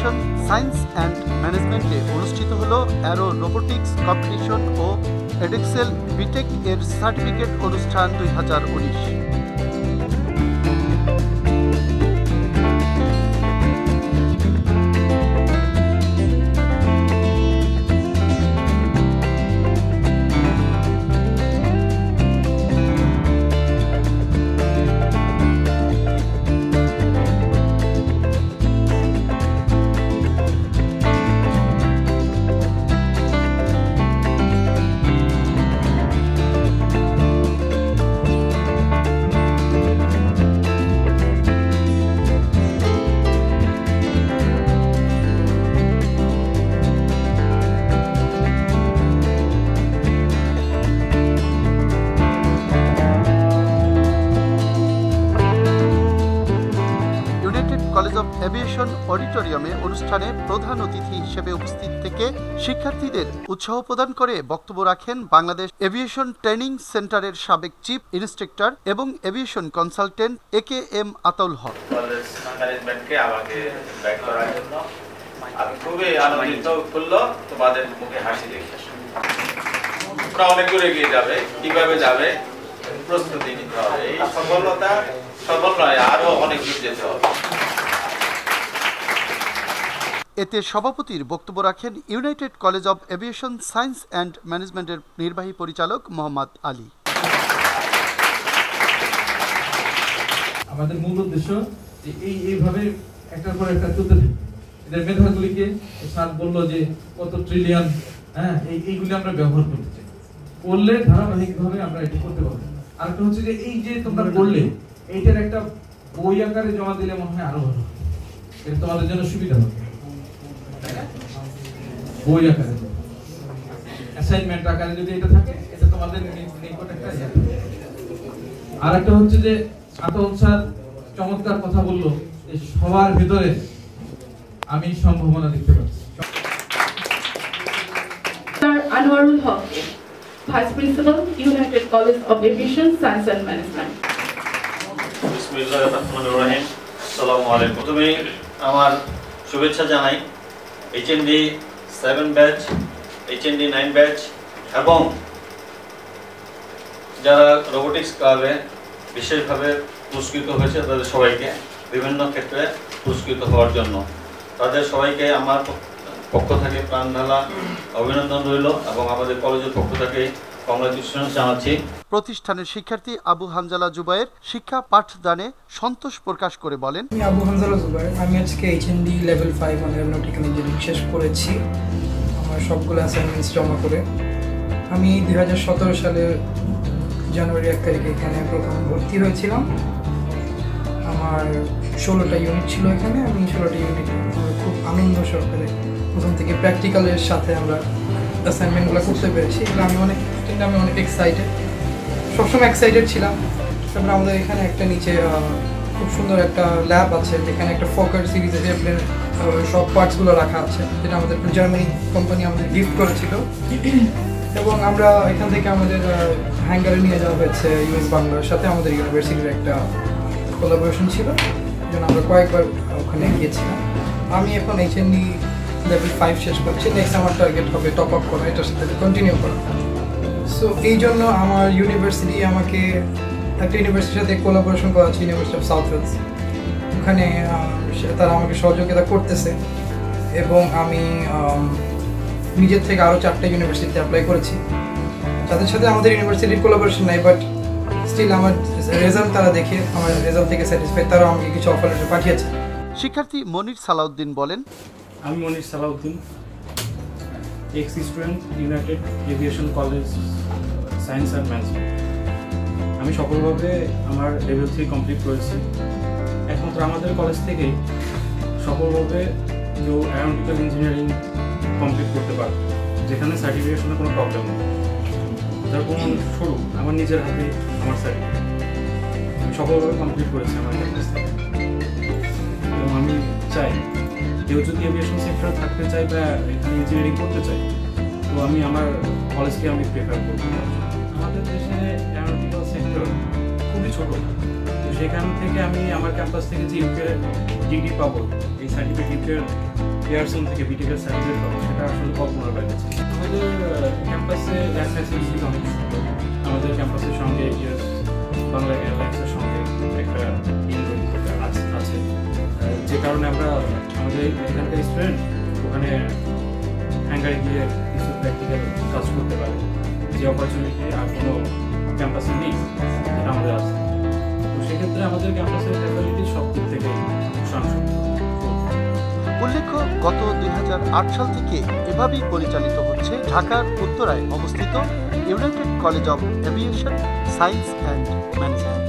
Aviation Science and ম্যানেজমেন্টে অনুষ্ঠিত হলো অ্যারো রোবোটিক্স কম্পিটিশন ও এডেক্সেল বিটেক এর সার্টিফিকেট অনুষ্ঠান 2019। কলেজ অব এভিয়েশন অডিটোরিয়ামে অনুষ্ঠানে প্রধান অতিথি হিসেবে উপস্থিত থেকে শিক্ষার্থীদের উৎসাহ প্রদান করে বক্তব্য রাখেন বাংলাদেশ এভিয়েশন ট্রেনিং সেন্টারের সাবেক চিফ ইন্সট্রাক্টর এবং aviation consultant AKM Ataul Haq. College ম্যানেজমেন্টকে আমাকে ব্যাক করার জন্য আমি খুবই আনন্দিত, উৎফুল্ল, তোমাদের মুখে হাসি দেখে। তোমরা অনেক দূরে এগিয়ে যাবে, কিভাবে যাবে প্রস্তুতি নিতে হবে। এই সফলতা সফল নয়, আরো অনেক দূর যেতে হবে। এতে সভাপতির বক্তব্য রাখেন United College of Aviation Science and ম্যানেজমেন্টের নির্বাহী পরিচালক মোহাম্মদ আলী। আমাদের মূল উদ্দেশ্য এইভাবে একটার পর একটা চলতে থাকে। এদের মেধাগুলিকে স্যার বললো যে কত ট্রিলিয়ন, এইগুলি আমরা ব্যবহার করতে চাই, করলে ধারাবাহিকভাবে আমরা এটা করতে পারবো। আর একটা হচ্ছে যে এই যে তোমরা করলে এইটার একটা বই আকারে জমা দিলে মনে হয় আরো ভালো, এটা তোমাদের জন্য সুবিধা হবে। বই আকারে অ্যাসাইনমেন্ট আকারে যদি এটা থাকে, এটা তোমাদের নিকট একটা। আর একটা হচ্ছে যে আতাউল স্যার চমৎকার কথা বললো যে সবার ভিতরে আমি সম্ভাবনা দেখতে পাচ্ছি। Sir Anwarul Haq, vice principal, United College of Aviation Science and Management. বিসমিল্লাহির রহমানির রহিম। আসসালামু আলাইকুম। প্রথমে আমার শুভেচ্ছা জানাই HND 7 ব্যাচ, HND 9 ব্যাচ এবং যারা রোবোটিক্স ক্লাবে বিশেষভাবে পুরস্কৃত হয়েছে তাদের সবাইকে বিভিন্ন ক্ষেত্রে পুরস্কৃত হওয়ার জন্য তাদের সবাইকে আমার পক্ষ থেকে প্রাণ ঢালা অভিনন্দন রইল এবং আমাদের কলেজের পক্ষ থেকে কংগ্রাচুলেশন জানাচ্ছি। প্রতিষ্ঠানের শিক্ষার্থী আবু হানজালা জুবায়ের শিক্ষা পাঠদানে সন্তোষ প্রকাশ করে বলেন, আমি আবু হানজালা জুবায়ের, আমি আজকে HND level 5 on aeronautical engineering শেষ করেছি আমার সবগুলো অ্যাসাইনমেন্টস জমা করে। আমি 2017 সালের জানুয়ারি 1 তারিখে এখানে প্রথম ভর্তি হয়েছিলাম। আমার 16টা ইউনিট ছিল এখানে। আমি 16টা ইউনিট খুব আনন্দ সহকারে প্রথম থেকে প্র্যাকটিক্যালের সাথে আমরা অ্যাসাইনমেন্টগুলো করতে পেরেছি। এগুলো আমি অনেক এক্সাইটেড, সবসময় এক্সাইটেড ছিলাম। তারপরে আমাদের এখানে একটা নিচে খুব সুন্দর একটা ল্যাব আছে যেখানে একটা ফকার সিরিজের এয়ারপ্লেন সব পার্টসগুলো রাখা আছে, যেটা আমাদের জার্মানি কোম্পানি আমাদের গিফট করেছিল। এবং আমরা এখান থেকে আমাদের হ্যাঙ্গারে নিয়ে যাওয়া হয়েছে US বাংলার সাথে। আমাদের ইউনিভার্সিটির একটা কোলাবোরেশন ছিল, যেন আমরা কয়েকবার ওখানে গিয়েছিলাম। আমি এখন HND লেভেল 5 শেষ করছি। নেক্সট আমার টার্গেট হবে টপ আপ করা, এটার সাথে কন্টিনিউ করা। সো এই জন্য আমার ইউনিভার্সিটি আমাকে একটা ইউনিভার্সিটির সাথে কোলাবোরেশন করা আছে, ইউনিভার্সিটি অফ সাউথ ওয়েলস। ওখানে তারা আমাকে সহযোগিতা করতেছে এবং আমি নিজের থেকে আরও 4টা ইউনিভার্সিটিতে অ্যাপ্লাই করেছি। তাদের সাথে আমাদের ইউনিভার্সিটির কোলাবোরেশন নাই, বাট স্টিল আমার রেজাল্ট তারা দেখে আমার রেজাল্ট থেকে স্যাটিসফাইড, তারাও আমাকে কিছু অফার লেটার পাঠিয়েছে। শিক্ষার্থী মনির সালাউদ্দিন বলেন, আমি Monir Salauddin, ex student, United Aviation College Science and Management. আমি সফলভাবে আমার লেভেল 3 কমপ্লিট করেছি। একমাত্র আমাদের কলেজ থেকেই সফলভাবে কেউ অ্যারোনটিক্যাল ইঞ্জিনিয়ারিং কমপ্লিট করতে পারে, যেখানে সার্টিফিকেশনের কোনো প্রবলেম নেই। যার কোনো শুরু আমার নিজের হাতে আমার সার্টিফিকেট আমি সফলভাবে কমপ্লিট করেছি আমার কলেজ থেকে। এবং আমি চাই কেউ যদি এভিয়েশন সেক্টরে থাকতে চাই বা এখানে ইঞ্জিনিয়ারিং করতে চাই, তো আমি আমার কলেজকে আমি প্রেফার করব। আমাদের দেশে অ্যারোনটিক্যাল সেক্টর খুবই ছোট, তো সেখান থেকে আমি আমার ক্যাম্পাস থেকে যে ডিগ্রি পাবো, এই সার্টিফিকেটের এয়ারসোন থেকে বিটিএস সার্টিফিকেট পাবো সেটা আসলে কল্পনার বাইরে ছিল। আমাদের ক্যাম্পাসে ফ্যাসিলিটি অনেক সুন্দর। আমাদের ক্যাম্পাসের সঙ্গে বাংলা এয়ারলাইন্সের সঙ্গে একটা আছে, যে কারণে আমরা আমাদের এখানকার স্টুডেন্ট ওখানে হ্যাঙ্গারে গিয়ে কিছু প্র্যাকটিক্যাল কাজ করতে পারে, যে অপরচুনিটি আর কোনো ক্যাম্পাসে নেই, এটা আমাদের আছে। তো সেক্ষেত্রে আমাদের ক্যাম্পাসের ফ্যাসিলিটি সব দিক থেকে উল্লেখ্য, গত 2008 সাল থেকে এভাবেই পরিচালিত হচ্ছে ঢাকার উত্তরায় অবস্থিত United College of Aviation Science and management.